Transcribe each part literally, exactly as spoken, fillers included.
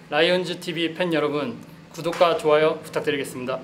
라이온즈티비 팬 여러분, 구독과 좋아요 부탁드리겠습니다.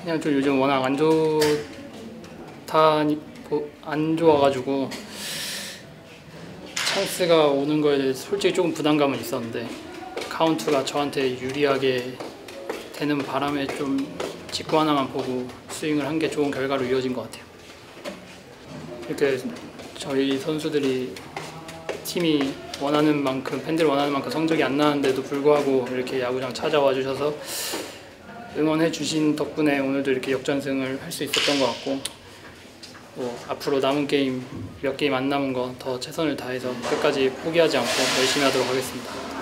그냥 좀 요즘 워낙 안 좋다 안 좋아가지고 찬스가 오는 거에 대해서 솔직히 조금 부담감은 있었는데 카운트가 저한테 유리하게 되는 바람에 좀 직구 하나만 보고 스윙을 한 게 좋은 결과로 이어진 것 같아요. 이렇게 저희 선수들이 팀이 원하는 만큼 팬들이 원하는 만큼 성적이 안 나는데도 불구하고 이렇게 야구장 찾아와 주셔서 응원해 주신 덕분에 오늘도 이렇게 역전승을 할 수 있었던 것 같고 뭐 앞으로 남은 게임 몇 게임 안 남은 거 더 최선을 다해서 끝까지 포기하지 않고 열심히 하도록 하겠습니다.